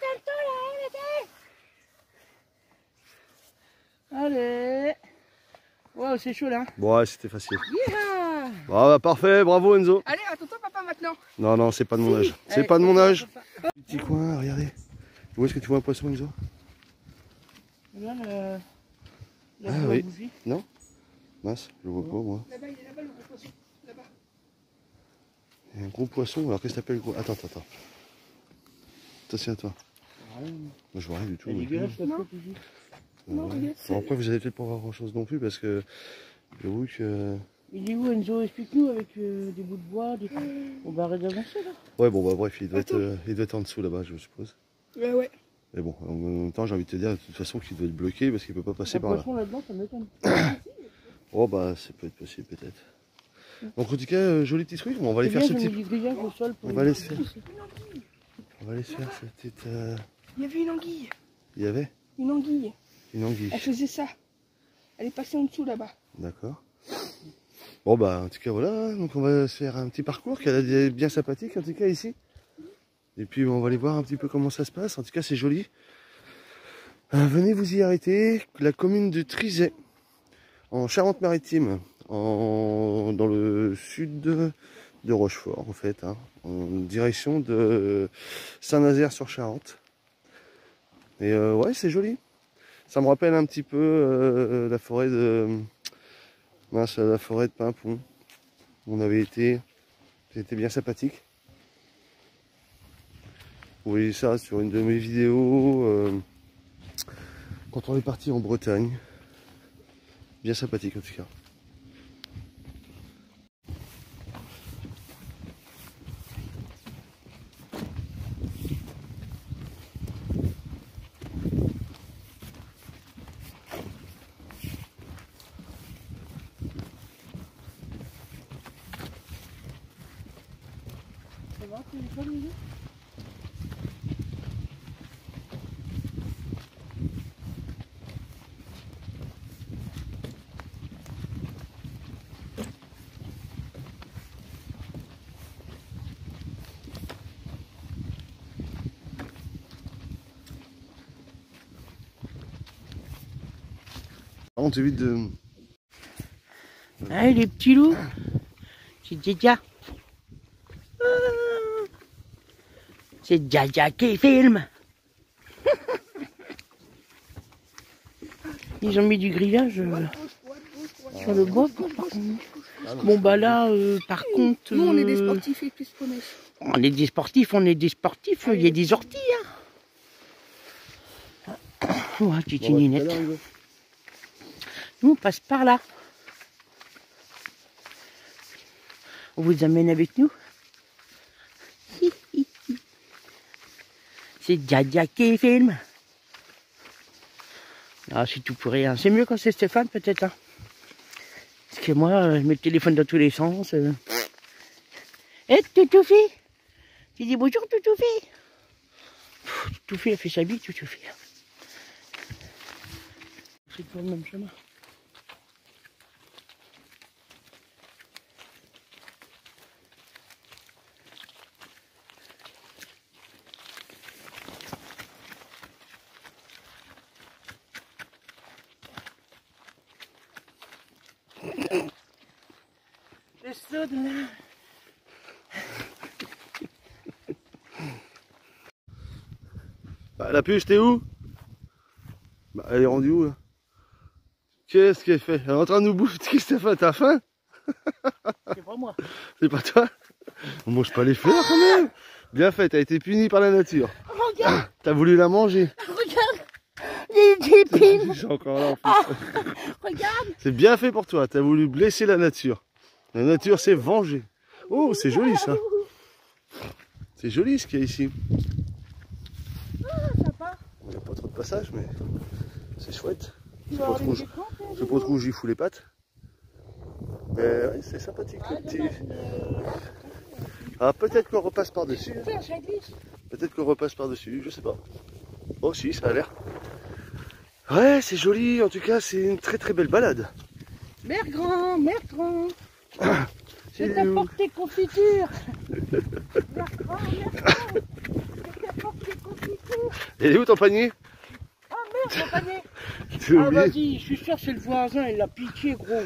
S2: donne-toi là, allez. Allez. Wow, c'est chaud là.
S1: Bon, ouais, c'était facile.
S2: Yeah.
S1: Bon, bah, parfait, bravo Enzo.
S3: Allez, attends-toi, papa, maintenant.
S1: Non, non, c'est pas de mon âge. C'est
S2: Allez,
S1: pas de mon
S2: papa,
S1: âge.
S2: papa.
S1: Petit coin, regardez. Où est-ce que tu vois un poisson, Enzo?
S2: Là, le... la
S1: Ah,
S2: boule
S1: oui.
S2: à bougie.
S1: Mince, je le vois pas moi.
S3: Là-bas, il est là-bas, le gros poisson. Là-bas.
S1: Il y a un gros poisson, alors qu'est-ce que t'appelles le gros? Attends, attends, attends. Attention à toi.
S2: Ouais.
S1: Moi je vois rien du tout.
S2: C'est
S1: non plus.
S2: dégueulasse la
S3: Non.
S2: flotte ici.
S1: Ah
S3: Non,
S1: ouais.
S3: regarde,
S1: Bon, après vous allez peut-être pas voir grand chose non plus parce que j'avoue que.
S2: Il est où Enzo? Explique-nous avec euh, des bouts de bois, des... On va arrêter d'avancer là.
S1: Ouais bon bah bref il doit être,
S3: Attends.
S1: euh, il doit être en dessous là-bas je suppose.
S3: Ouais, ouais.
S1: Mais bon en même temps j'ai envie de te dire de toute façon qu'il doit être bloqué parce qu'il peut pas passer
S2: Un
S1: par là.
S2: poisson là-dedans, ça m'étonne.
S1: Oh bah ça peut être possible peut-être. Donc en tout cas euh, joli petit truc, bon, on va aller
S2: C'est
S1: faire
S2: bien,
S1: ce
S2: j'ai
S1: petit.
S2: mis du grillage au sol pour
S1: On
S2: les
S1: va aller
S2: petits
S1: se faire.
S2: pousses.
S1: On va aller se faire cette petite. euh,
S3: Il y avait une anguille.
S1: Il y avait
S3: Une anguille.
S1: une anguille.
S3: Elle faisait ça. Elle est passée en dessous là-bas.
S1: D'accord. Bon bah en tout cas voilà, donc on va se faire un petit parcours qui est bien sympathique en tout cas ici. Et puis on va aller voir un petit peu comment ça se passe, en tout cas c'est joli. Euh, venez vous y arrêter, la commune de Trizay, en Charente-Maritime, en... dans le sud de, de Rochefort en fait, hein, en direction de Saint-Nazaire-sur-Charente. Et euh, ouais c'est joli. Ça me rappelle un petit peu euh, la forêt de... Mince, la forêt de Pimpon. On avait été, c'était bien sympathique. Vous voyez ça sur une de mes vidéos euh, quand on est parti en Bretagne. Bien sympathique en tout cas.
S3: Ça va, tu es pas mieux?
S1: On t'évite de...
S2: Ah, les petits loups. C'est Djadia. Ah, c'est Djadia qui filme. Ils ont mis du grillage euh, sur le bois. Par contre. Bon bah là, euh, par contre...
S3: Nous, on est des
S2: euh,
S3: sportifs et plus connaissent.
S2: On est des sportifs, on est des sportifs. Il y a des orties. Hein. Oh, petite
S1: Bon, bah,
S2: ninette.
S1: tout à l'heure, Hugo.
S2: Nous, on passe par là. On vous amène avec nous. C'est Djadia qui filme. Ah, c'est tout pour rien. C'est mieux quand c'est Stéphane, peut-être. Hein. Parce que moi, euh, je mets le téléphone dans tous les sens. Euh... Eh, Toutoufi! Tu dis bonjour, Toutoufi! Toutoufi, elle fait sa vie, Toutoufi. C'est toujours le même chemin. Le saut de là.
S1: Bah, la puce, t'es où? Bah, elle est rendue où là? Qu'est-ce qu'elle fait? Elle est en train de nous bouffer, Stéphane, t'as faim?
S2: C'est pas moi.
S1: C'est pas toi? On mange pas les fleurs quand même. Bien fait, t'as été puni par la nature.
S3: Regarde,
S1: T'as voulu la manger.
S3: regarde. Les épines.
S1: Je suis encore là en plus.
S3: Regarde.
S1: C'est bien fait pour toi, t'as voulu blesser la nature. La nature s'est vengée. Oh, c'est joli ça. C'est joli ce qu'il y a ici.
S3: Sympa.
S1: Il n'y a pas trop de passage, mais c'est chouette.
S3: Tu
S1: Je
S3: vas
S1: sais pas
S3: avoir
S1: trop,
S3: des
S1: je
S3: écrans, toi,
S1: je sais pas trop où j'y fous les pattes. Mais ouais, c'est sympathique le petit. Ah, peut-être qu'on repasse par-dessus.
S3: Tiens, ça glisse.
S1: Peut-être qu'on repasse par-dessus, je sais pas. Oh si, ça a l'air. Ouais, c'est joli, en tout cas, c'est une très très belle balade.
S3: Mère grand, mère grand. Je
S1: C'est où
S3: t'apporte tes confitures. Mère grand, mère grand. Je t'apporte tes confitures.
S1: Et où ton panier?
S3: Ah merde, mon panier.
S1: Tu l'as
S2: Ah
S1: oublié?
S2: vas-y, je suis sûr c'est le voisin, il a pitié gros.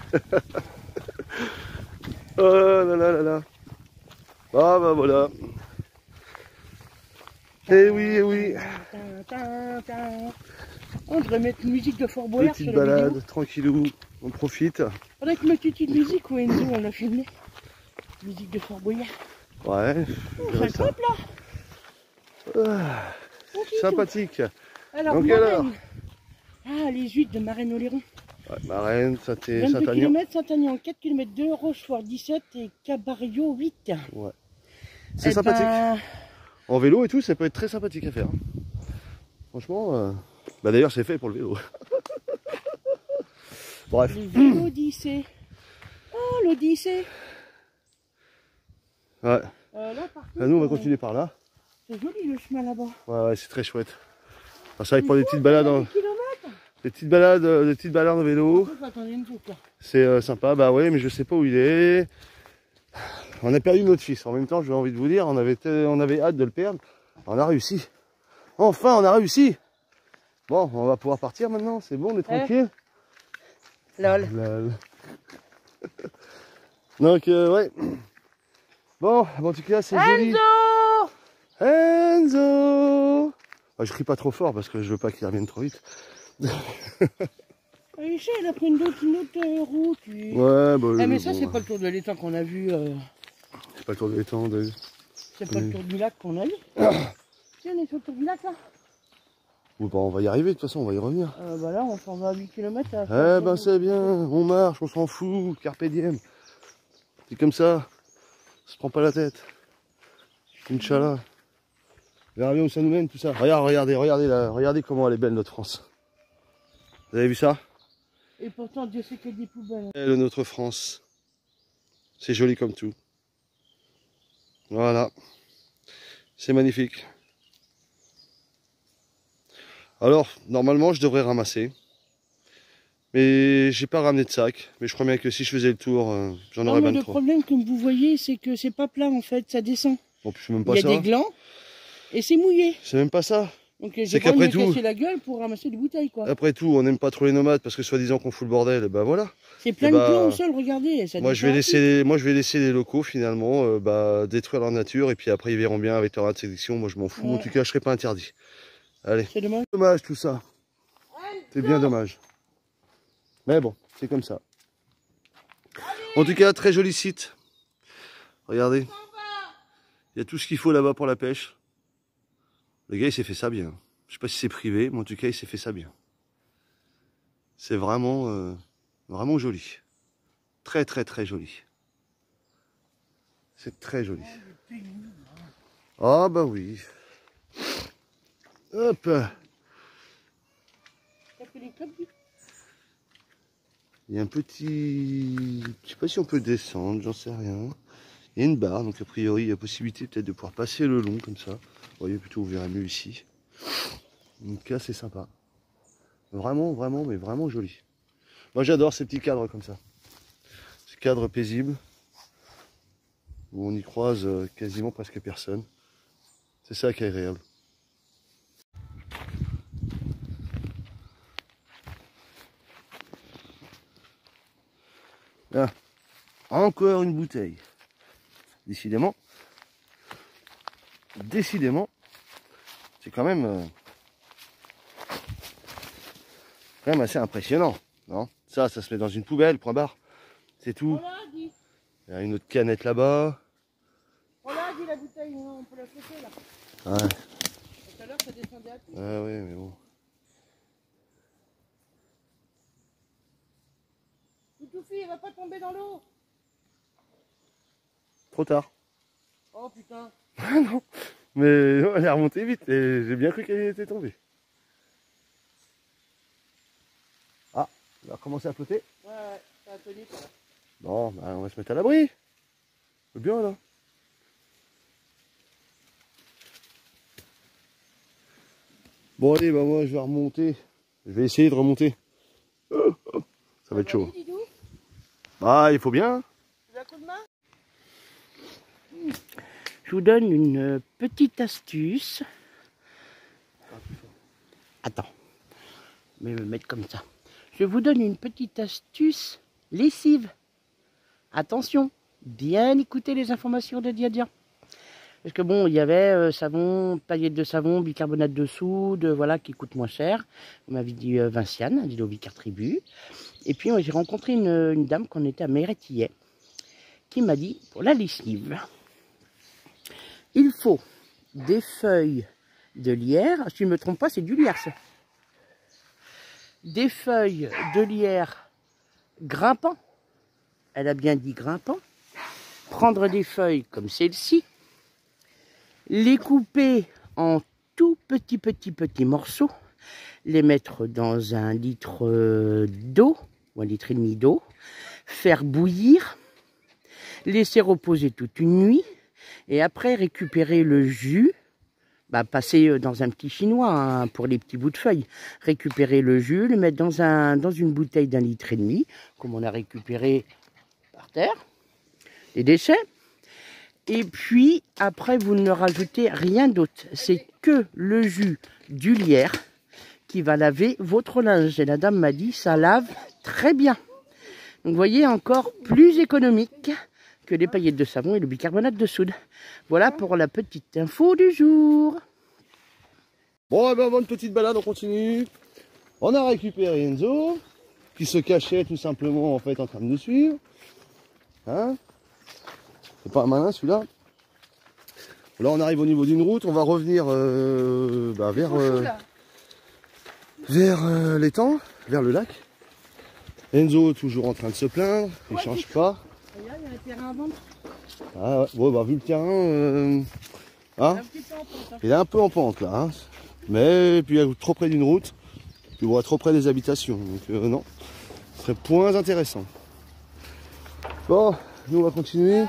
S1: Oh là là là là. Ah bah voilà. Eh oui, eh oui.
S2: Tin, tin, tin. On devrait mettre une musique de Fort Boyard sur
S1: Petite
S2: la vidéo.
S1: balade, tranquillou, on profite.
S2: Faudrait que mettre une petite musique où Enzo on l'a filmé. Musique de Fort Boyard.
S1: Ouais,
S2: Oh,
S1: je verrai
S2: ça
S1: ça.
S2: grimpe là.
S1: Ah,
S2: Oh, dis donc.
S1: sympathique.
S2: Alors,
S1: Donc
S2: Marraine.
S1: alors
S2: Ah, les huîtres de Marraine-Oléron.
S1: Ouais, Marraine, Saint-
S2: vingt-deux
S1: Saint-Agnan.
S2: kilomètres, Saint-Agnan quatre kilomètres deux, Rochefort dix-sept et Cabario huit.
S1: Ouais. C'est
S2: Eh
S1: sympathique.
S2: ben,
S1: En vélo et tout, ça peut être très sympathique à faire. Franchement, euh, bah d'ailleurs c'est fait pour le vélo. Bref.
S2: l'Odyssée. Oh, l'Odyssée.
S1: Ouais.
S2: Euh, là, par contre,
S1: Là, nous on va
S2: euh,
S1: continuer par là.
S2: c'est joli le chemin là-bas.
S1: Ouais, ouais, c'est très chouette. Alors, c'est vrai que pour des petites balades en...
S2: kilomètres.
S1: Des petites balades, euh, des petites balades en vélo. C'est euh, sympa, bah ouais, mais je sais pas où il est. On a perdu notre fils. En même temps, j'ai envie de vous dire, on avait, on avait hâte de le perdre. On a réussi. Enfin, on a réussi. Bon, on va pouvoir partir maintenant. C'est bon, on est tranquille.
S2: Lol.
S1: Lol. Donc, euh, ouais. Bon, en tout cas, c'est joli.
S2: Enzo
S1: Enzo. Bah, je crie pas trop fort parce que je veux pas qu'il revienne trop vite.
S2: Aïcha, elle a pris une autre, une autre euh, route. Lui.
S1: Ouais, bah.
S2: Ah, mais
S1: bon,
S2: ça, c'est
S1: bah.
S2: pas le tour de l'étang qu'on a vu. Euh...
S1: C'est pas le tour de l'étang. De...
S2: C'est pas
S1: Oui.
S2: le tour du lac qu'on a vu. Si, on est sur le tour du lac là.
S1: Bon, bah, on va y arriver, de toute façon, on va y revenir.
S2: Euh, bah là, on s'en va à huit kilomètres.
S1: Eh ben, c'est bien. On marche, on s'en fout. Carpe diem. C'est comme ça. On se prend pas la tête. Inch'Allah. On verra bien où ça nous mène, tout ça. Regarde, regardez, regardez, là, regardez comment elle est belle, notre France. Vous avez vu ça?
S2: Et pourtant, Dieu sait qu'il y a des poubelles.
S1: Elle, notre France. C'est joli comme tout. Voilà. C'est magnifique. Alors, normalement, je devrais ramasser. Mais j'ai pas ramené de sac. Mais je crois bien que si je faisais le tour, euh, j'en aurais
S2: Non, mais le
S1: vingt-trois.
S2: problème, comme vous voyez, c'est que c'est pas plat en fait, ça descend.
S1: Bon, puis c'est même
S2: Il
S1: pas
S2: y a
S1: ça.
S2: des glands et c'est mouillé.
S1: C'est même pas ça.
S2: Donc j'ai
S1: C'est
S2: pas envie de
S1: qu'après
S2: me
S1: tout-
S2: casser la gueule pour ramasser des bouteilles quoi.
S1: Après tout, on n'aime pas trop les nomades parce que soi-disant qu'on fout le bordel. Et ben voilà.
S2: C'est plein
S1: eh
S2: de
S1: bah,
S2: glands au sol, regardez. Ça
S1: Moi je, vais
S2: descend.
S1: laisser, moi, je vais laisser les locaux finalement euh, bah, détruire leur nature et puis après ils verront bien avec leur interdiction. Moi je m'en fous.
S2: Ouais.
S1: En tout cas, je serai pas interdit. Allez.
S2: C'est dommage.
S1: Dommage tout ça. C'est bien dommage. Mais bon, c'est comme ça. En tout cas, très joli site. Regardez. Il y a tout ce qu'il faut là-bas pour la pêche. Le gars, il s'est fait ça bien. Je sais pas si c'est privé, mais en tout cas, il s'est fait ça bien. C'est vraiment, euh, vraiment joli. Très, très, très joli. C'est très joli. Ah bah oui. Hop. Il y a un petit... Je sais pas si on peut descendre, j'en sais rien. Il y a une barre, donc a priori, il y a possibilité peut-être de pouvoir passer le long comme ça. Vous voyez, plutôt vous verrez mieux ici. Donc là, c'est sympa. Vraiment, vraiment, mais vraiment joli. Moi, j'adore ces petits cadres comme ça. Ces cadres paisibles, où on y croise quasiment presque personne. C'est ça qui est agréable. Là, encore une bouteille. Décidément, décidément, c'est quand même, euh, quand même assez impressionnant, non? Ça, ça se met dans une poubelle, point barre. C'est tout.
S2: Voilà, dit.
S1: Il y a une autre canette là-bas.
S2: Voilà, dit la bouteille, on peut la flotter là.
S1: Ouais.
S2: Tout à l'heure, ça descendait à tout.
S1: Ouais, ouais, mais bon.
S2: Toutoufi, elle va pas tomber dans l'eau.
S1: Trop tard.
S2: Oh putain.
S1: Non, mais elle est remontée vite et j'ai bien cru qu'elle était tombée. Ah, elle va recommencer à flotter.
S2: Ouais, ouais, ça a tenu ça.
S1: Bon, bah, on va se mettre à l'abri. C'est bien là. Bon allez, bah moi je vais remonter. Je vais essayer de remonter. Oh, oh, ça va être chaud. Ah, il faut bien.
S2: Tu veux un coup de main? Je vous donne une petite astuce. Attends, je vais me mettre comme ça. Je vous donne une petite astuce lessive. Attention, bien écouter les informations de Dia Dia. Parce que bon, il y avait euh, savon, paillettes de savon, bicarbonate de soude, voilà, qui coûte moins cher. On m'avait dit euh, Vinciane, dit au Vicar Tribu. Et puis j'ai rencontré une, une dame qu'on était à Méretillet, qui m'a dit, pour la lessive, il faut des feuilles de lierre, si je ne me trompe pas, c'est du lierre ça. Des feuilles de lierre grimpant, elle a bien dit grimpant, prendre des feuilles comme celle-ci, les couper en tout petits petits petits morceaux, les mettre dans un litre d'eau, ou un litre et demi d'eau, faire bouillir, laisser reposer toute une nuit, et après récupérer le jus bah, passer dans un petit chinois hein, pour les petits bouts de feuilles. Récupérer le jus, le mettre dans, un, dans une bouteille d'un litre et demi, comme on a récupéré par terre, les déchets. Et puis, après, vous ne rajoutez rien d'autre. C'est que le jus du lierre qui va laver votre linge. Et la dame m'a dit, ça lave très bien. Donc, vous voyez, encore plus économique que les paillettes de savon et le bicarbonate de soude. Voilà pour la petite info du jour.
S1: Bon, eh ben, bonne petite balade, on continue. On a récupéré Enzo, qui se cachait tout simplement en fait en train de nous suivre. Hein? C'est pas un malin celui-là. Là on arrive au niveau d'une route, on va revenir euh, bah, vers, euh, vers euh, l'étang, vers le lac. Enzo toujours en train de se plaindre, il ne change pas.
S2: Regarde, il y a un terrain à vendre.
S1: Ah ouais, bon, bah, vu le terrain, euh, hein, il est un peu en pente là. Hein. Mais puis il est trop près d'une route, puis on va trop près des habitations. Donc euh, non, ce serait point intéressant. Bon, nous on va continuer.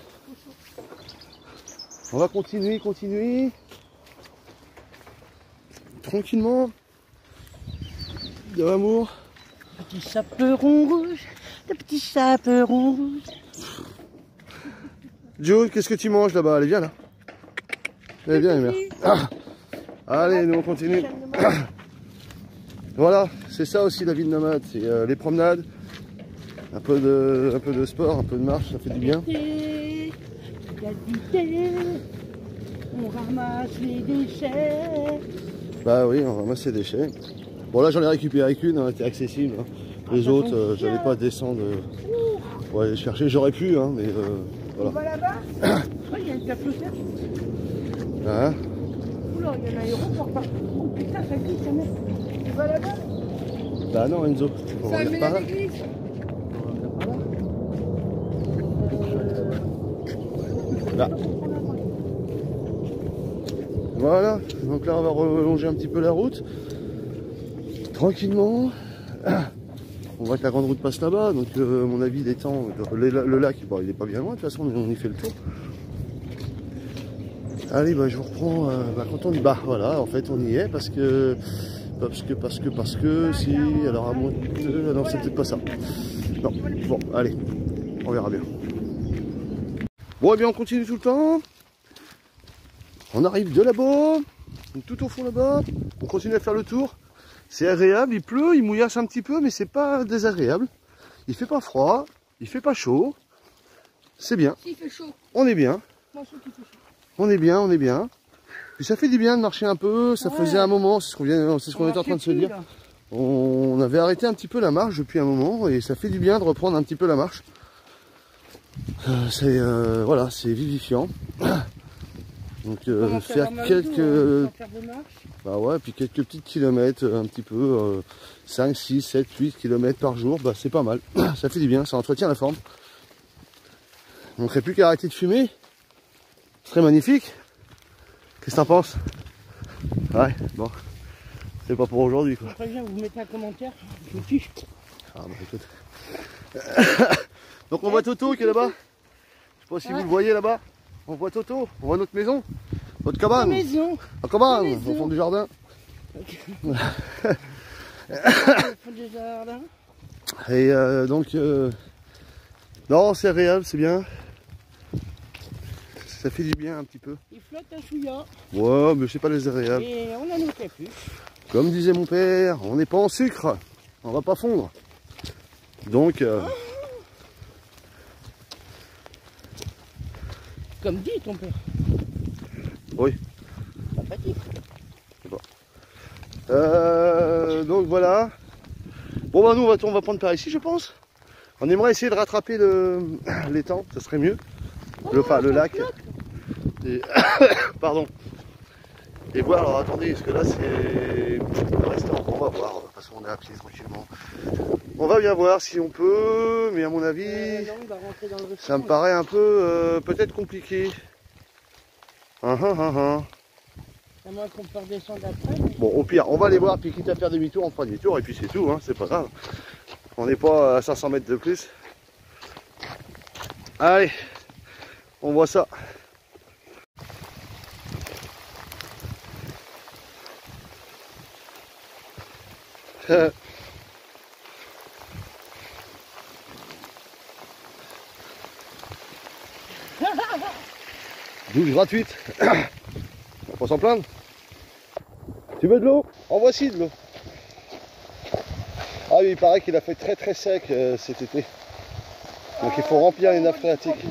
S1: On va continuer, continuer. Tranquillement. De l'amour.
S2: Petit chaperon rouge, le petit chaperon rouge.
S1: Joe, qu'est-ce que tu manges là-bas? Allez, viens là. Allez, viens, mère. Ah. Allez, nous on continue. Voilà, c'est ça aussi la vie de nomade. C'est euh, les promenades, un peu, de, un peu de sport, un peu de marche, ça fait du bien.
S2: On ramasse les déchets.
S1: Bah oui, on ramasse les déchets. Bon là j'en ai récupéré qu'une, hein, elle était accessible. Hein. Les ah, autres, euh, j'allais pas descendre euh, pour aller chercher. J'aurais pu, hein, mais euh, voilà.
S2: On va là-bas. Il y a une carte offerte.
S1: Hein?
S2: Oula, il y en a un aéroport partout. Oh putain, ça glisse, ça met. Tu vas là-bas?
S1: Bah non, Enzo. On va venir par là. Là. Voilà, donc là on va relonger un petit peu la route. Tranquillement. On voit que la grande route passe là-bas, donc euh, à mon avis l'étang, le, le lac, bon, il est pas bien loin, de toute façon on y fait le tour. Allez, bah, je vous reprends euh, bah, quand on y bah voilà, en fait on y est parce que parce que parce que parce que si alors à moins de, non c'est peut-être pas ça. Non, bon allez, on verra bien. Bon et bien on continue tout le temps. On arrive de là-bas, tout au fond là-bas, on continue à faire le tour. C'est agréable, il pleut, il mouillasse un petit peu, mais c'est pas désagréable. Il fait pas froid, il fait pas chaud. C'est bien.
S3: Il fait chaud.
S1: On est bien.
S3: Moi, je trouve qu'il fait chaud.
S1: On est bien, on est bien. Puis ça fait du bien de marcher un peu, ça ouais. faisait un moment, c'est ce qu'on vient, c'est ce qu'on était en train de se dire. Là. On avait arrêté un petit peu la marche depuis un moment et ça fait du bien de reprendre un petit peu la marche. Euh, c'est euh, voilà, c'est vivifiant. Donc euh, faire quelques euh, faire bah ouais, puis quelques petits kilomètres, un petit peu euh, cinq, six, sept, huit kilomètres par jour, bah c'est pas mal. Ça fait du bien, ça entretient la forme. On ne ferait plus qu'à arrêter de fumer. Ce serait magnifique. Qu'est-ce que t'en penses? Ouais, bon. C'est pas pour aujourd'hui quoi.
S2: Très bien, vous mettez un commentaire, je vous fiche.
S1: Ah bah écoute. Donc on voit Toto qui est là-bas. Je sais pas si ouais. vous le voyez là-bas. On voit Toto, on voit notre maison, notre cabane.
S2: Notre maison.
S1: La cabane, maison. Au fond du jardin. Okay.
S2: Au fond du jardin.
S1: Et euh, donc, euh, non, c'est agréable, c'est bien. Ça fait du bien un petit peu.
S2: Il flotte un chouïa.
S1: Ouais, mais c'est pas désagréable.
S2: Et on a nos cafés.
S1: Comme disait mon père, on n'est pas en sucre, on va pas fondre. Donc. Euh, oh.
S2: Comme dit ton père.
S1: Oui.
S2: Pas dit.
S1: Bon. Euh, donc voilà. Bon bah nous on va, on va prendre par ici je pense. On aimerait essayer de rattraper l'étang, ça serait mieux. Oh, le, enfin, le lac. Et, pardon. Et voir, alors attendez, parce que là c'est le restaurant. On va voir, de toute façon on est à pied tranquillement. On va bien voir si on peut, mais à mon avis, euh, non, on va rentrer dans le ça me paraît un peu euh, peut-être compliqué. Uh -huh, uh -huh.
S2: À moins qu'on peut redescendre après. Mais...
S1: Bon, au pire, on va aller voir, puis quitte à faire demi-tour, on fera demi-tour, et puis c'est tout, hein, c'est pas grave. On n'est pas à cinq cents mètres de plus. Allez, on voit ça. Douche gratuite. On va pas s'en plaindre. Tu veux de l'eau? En voici de l'eau. Ah oui, il paraît qu'il a fait très très sec euh, cet été. Donc il faut remplir les nappes phréatiques.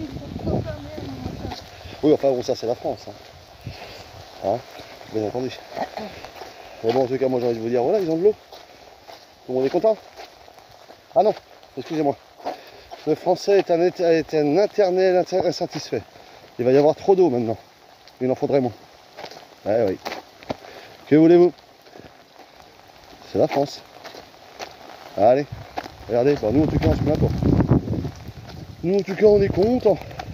S1: Oui, enfin bon, ça c'est la France. Hein. Hein, bien entendu. Mais bon, en tout cas, moi j'ai envie de vous dire, voilà, ils ont de l'eau. Tout le monde est content? Ah non, excusez-moi. Le français est un, est un internel insatisfait. Il va y avoir trop d'eau maintenant. Il en faudrait moins. Ouais, oui. Que voulez-vous? C'est la France. Allez, regardez, bah nous en tout cas on se plaint pas. Nous en tout cas on est contents.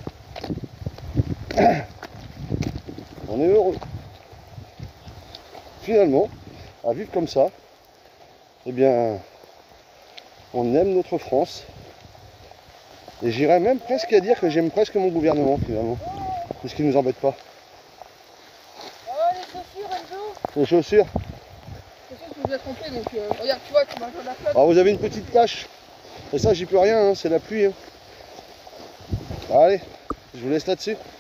S1: On est heureux. Finalement, à vivre comme ça, eh bien, on aime notre France. Et j'irais même presque à dire que j'aime presque mon gouvernement finalement. Puisqu'il ne nous embête pas.
S3: Oh, les chaussures, Enzo.
S1: Les chaussures.
S3: Les chaussures, tu nous as trompé, donc euh, regarde, tu vois, tu m'as la flotte.
S1: Alors vous avez une petite tache. Et ça j'y peux rien, hein, c'est la pluie. Hein. Allez, je vous laisse là-dessus.